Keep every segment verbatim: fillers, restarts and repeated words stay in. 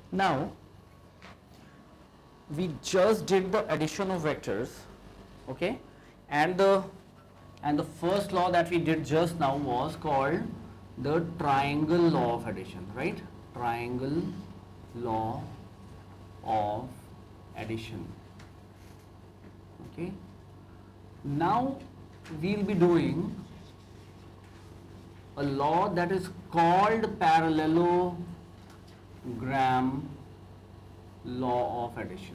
Now we just did the addition of vectors, okay, and the and the first law that we did just now was called the triangle law of addition, right? Triangle law of addition. Okay, now we'll be doing a law that is called parallelogram law of addition.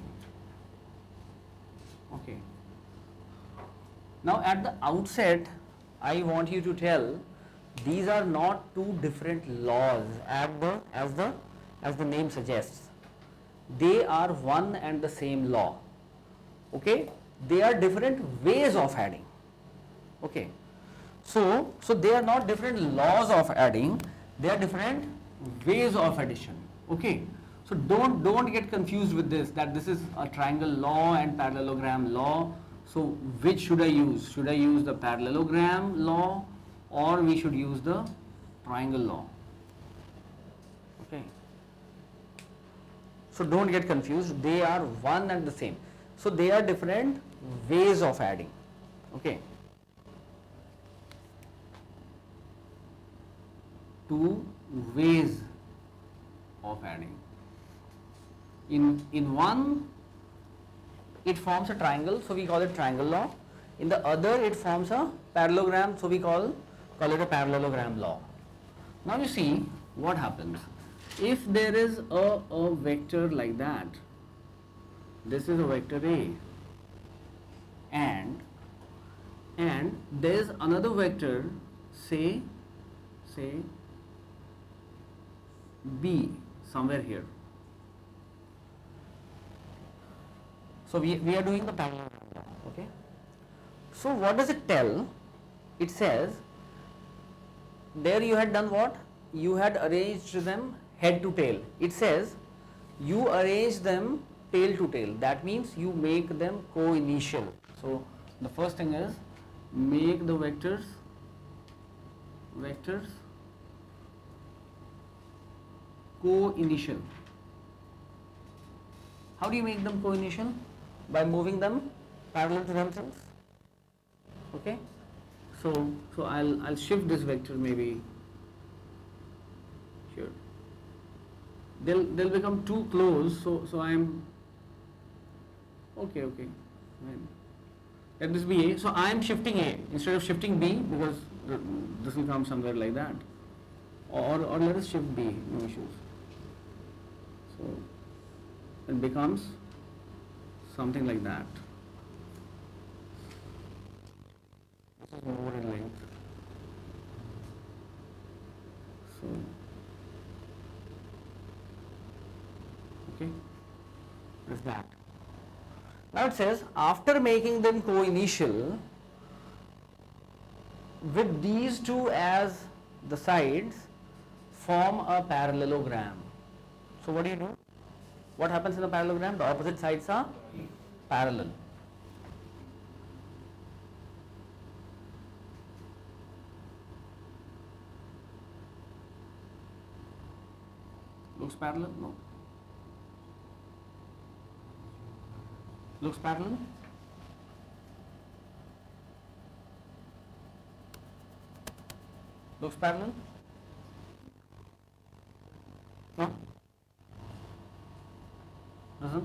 Okay. Now at the outset, I want you to tell these are not two different laws as the as the as the name suggests. They are one and the same law. Okay, they are different ways of adding. Okay, so so they are not different laws of adding, they are different ways of addition. Okay, so don't don't get confused with this, that this is a triangle law and parallelogram law. So which should I use? Should I use the parallelogram law or we should use the triangle law? Okay, so don't get confused, they are one and the same. So they are different ways of adding. Okay, two ways of adding. In in one it forms a triangle, so we call it triangle law. In the other it forms a parallelogram, so we call call it a parallelogram law. Now you see what happens. If there is a, a vector like that, this is a vector A, and and there is another vector, say say B somewhere here. So we, we are doing the parallelogram law, okay. So what does it tell? It says, there you had done what? You had arranged them head to tail. It says, you arrange them tail to tail. That means you make them co-initial. So the first thing is, make the vectors, vectors co-initial. How do you make them co-initial? By moving them parallel to themselves. Okay, so so I'll I'll shift this vector maybe. Sure. They'll they'll become too close. So so I'm okay okay. Fine. Let this be A. So I am shifting A instead of shifting B, because this will come somewhere like that. Or or let us shift B. No issues. So it becomes something like that. This is more in length. So, okay, is that. Now it says, after making them co-initial, with these two as the sides, form a parallelogram. So what do you do? What happens in the parallelogram? The opposite sides are parallel. Looks parallel? No. Looks parallel? Looks parallel? No? Uh-huh.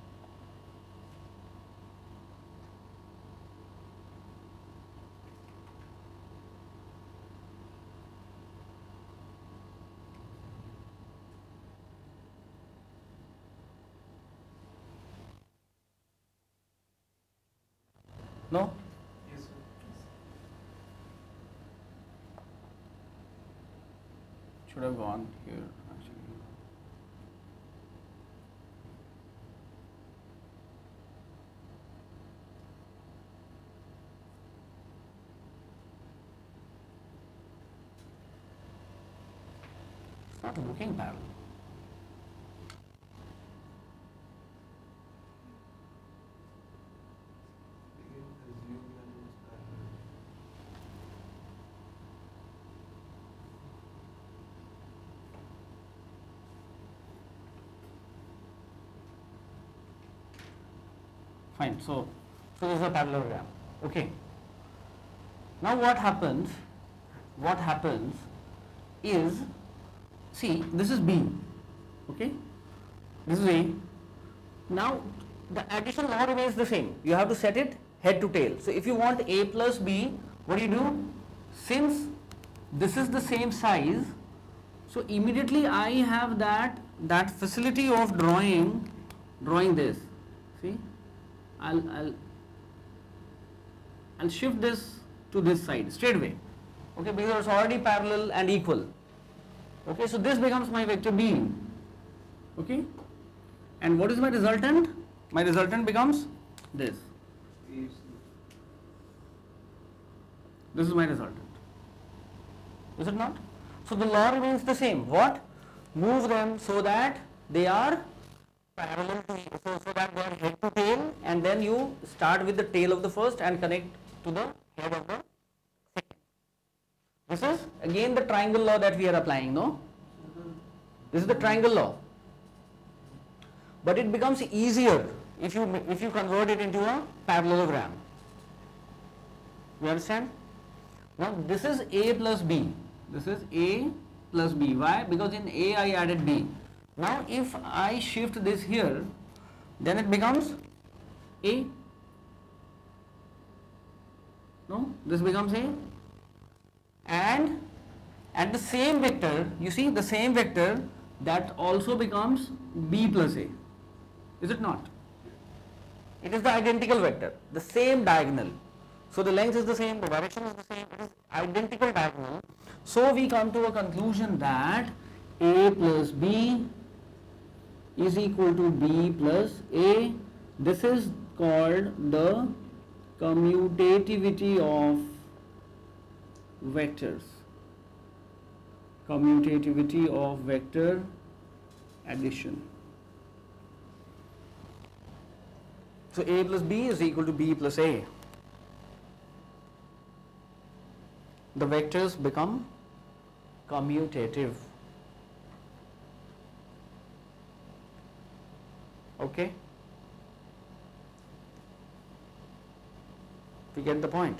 No? Yes, sir. Should have gone here actually. It's not looking parallel. Fine. So, so this is a parallelogram. Okay. Now what happens? What happens is, see, this is B. Okay. This is A. Now the addition law remains the same. You have to set it head to tail. So if you want A plus B, what do you do? Since this is the same size, so immediately I have that that facility of drawing drawing this. See, I'll I'll I'll shift this to this side straight away. Okay, because it's already parallel and equal. Okay, so this becomes my vector B. Okay, and what is my resultant? My resultant becomes this. This is my resultant. Is it not? So the law remains the same. What? Move them so that they are parallel to, so, so that they are head to tail, and then you start with the tail of the first and connect to the head of the second. This is again the triangle law that we are applying, no? This is the triangle law. But it becomes easier if you if you convert it into a parallelogram. You understand? Now this is A plus B. This is A plus B. Why? Because in A I added B. Now if I shift this here, then it becomes A. No? This becomes A. And at the same vector, you see the same vector, that also becomes B plus A. Is it not? It is the identical vector, the same diagonal. So the length is the same, the direction is the same, it is identical diagonal. So we come to a conclusion that A plus B is equal to B plus A. This is called the commutativity of vectors. Commutativity of vector addition. So A plus B is equal to B plus A. The vectors become commutative. Okay? We get the point.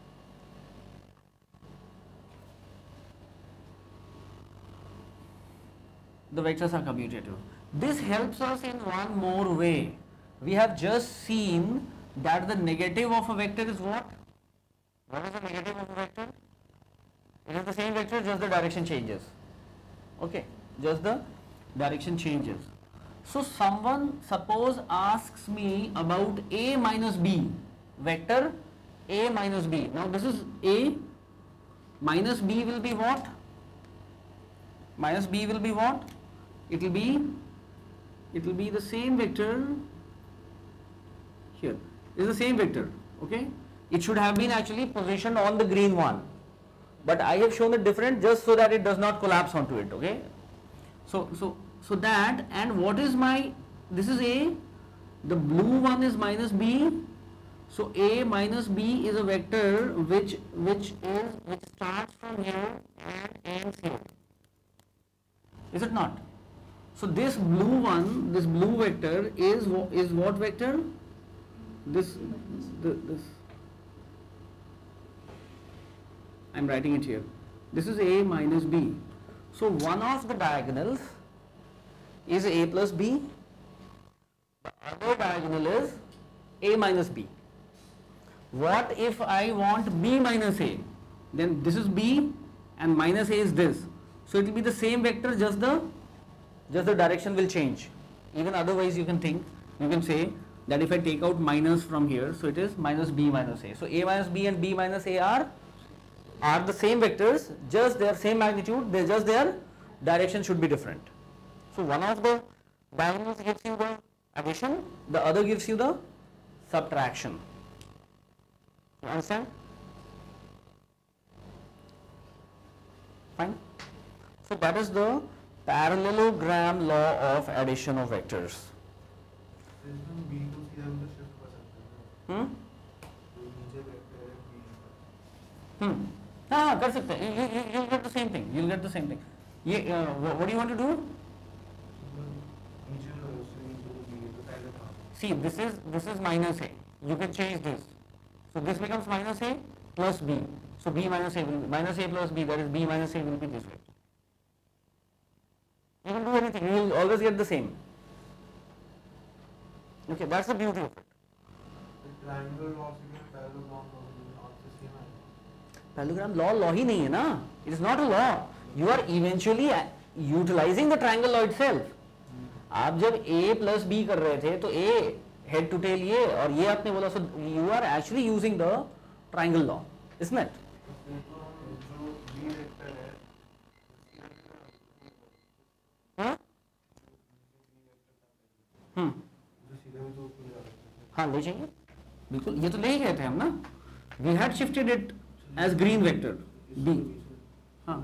The vectors are commutative. This helps us in one more way. We have just seen that the negative of a vector is what? What is the negative of a vector? It is the same vector, just the direction changes. Okay, just the direction changes. So someone, suppose, asks me about A minus B, vector A minus B. Now this is A, minus B will be what? Minus B will be what? It will be, it will be the same vector here. It is the same vector, okay? It should have been actually positioned on the green one, but I have shown it different just so that it does not collapse onto it, okay? So, so, so that, and what is my, this is A, the blue one is minus B, so A minus B is a vector which, which is, which starts from here and ends here. Is it not? So this blue one, this blue vector is, is what vector? This, the, this, I am writing it here. This is A minus B. So one of the diagonals is A plus B. The other diagonal is A minus B. What if I want B minus A? Then this is B and minus A is this. So it will be the same vector, just the just the direction will change. Even otherwise you can think, you can say that if I take out minus from here, so it is minus B minus A. So A minus B and B minus A are are the same vectors, just their same magnitude, they just their direction should be different. So one of the diagonals gives you the addition, the other gives you the subtraction. You understand? Fine. So that is the parallelogram law of addition of vectors. Hmm? Hmm. हाँ कर सकते हैं. You you you'll get the same thing. You'll get the same thing. ये what do you want to do? see this is this is minus a, you can change this, so this becomes minus a plus b, so b minus a will be minus a plus b, that is b minus a will be this way. You can do anything, you will always get the same. Okay, that's the beauty of it. The triangle law से parallelogram law आपसे same है. Parallelogram law law ही नहीं है ना, it is not a law. You are eventually utilizing the triangle law itself. आप जब a plus b कर रहे थे तो a head to tail ये और ये आपने बोला, so you are actually using the triangle law, isn't it? हाँ हम्म हाँ ले जाइए बिल्कुल, ये तो ले ही गए थे हम ना, we had shifted it as green vector b. हाँ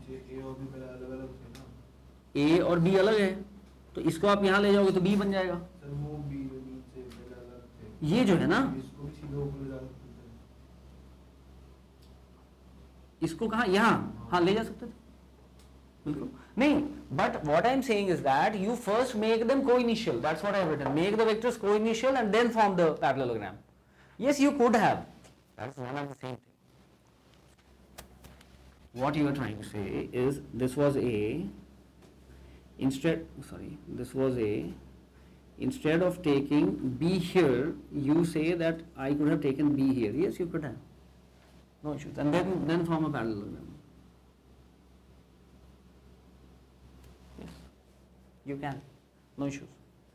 a और b अलग है, तो इसको आप यहाँ ले जाओगे तो b बन जाएगा. ये जो है ना इसको कहाँ, यहाँ हाँ ले जा सकते थे बिल्कुल नहीं, but what I am saying is that you first make them co-initial, that's what I have written, make the vectors co-initial and then form the parallelogram. Yes, you could have, that's one of the same thing. What you are trying to say is this was a, instead sorry this was a, instead of taking b here you say that I could have taken b here. Yes, you could have, no issues, and then then form a parallelogram. Yes, you can, no issues.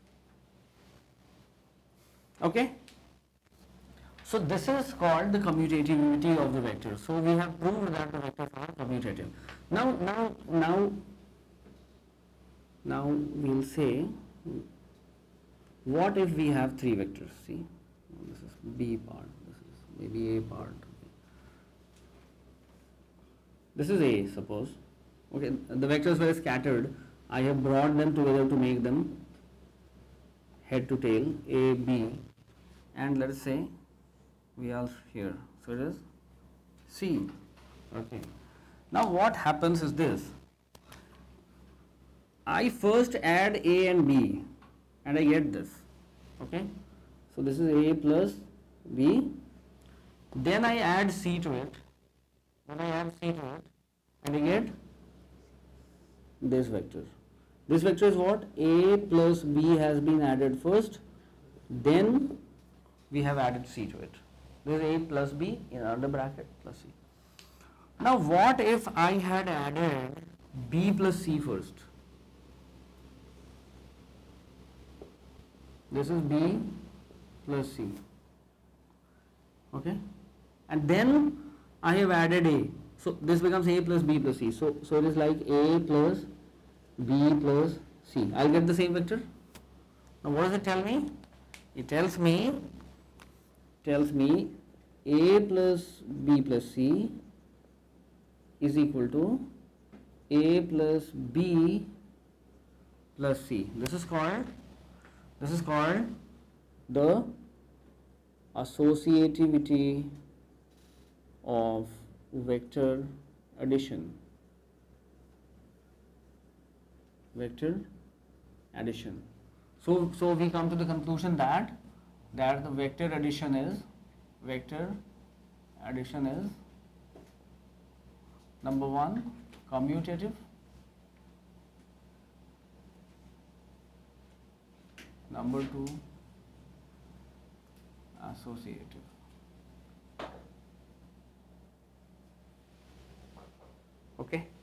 Okay, so this is called the commutativity of the vector. So we have proved that the vectors are commutative. Now now now now we'll say, what if we have three vectors? See, this is b part, this is maybe a part. This is a, suppose. Okay, the vectors were scattered. I have brought them together to make them head to tail, a, b, and let us say we are here. So it is c. Okay. Now what happens is this. I first add a and b and I get this. Okay, so this is a plus b, then I add c to it, then I add c to it and I get this vector. This vector is what? A plus b has been added first, then we have added c to it. This is a plus b in under bracket plus c. Now what if I had added b plus c first? This is b plus c, okay, and then I have added a, so this becomes a plus b plus c, so so it is like a plus b plus c. I'll get the same vector. Now what does it tell me? It tells me tells me a plus b plus c is equal to a plus b plus c. This is called This is called the associativity of vector addition. Vector addition. So, so we come to the conclusion that that the vector addition is vector addition is number one commutative, number two associative. Okay.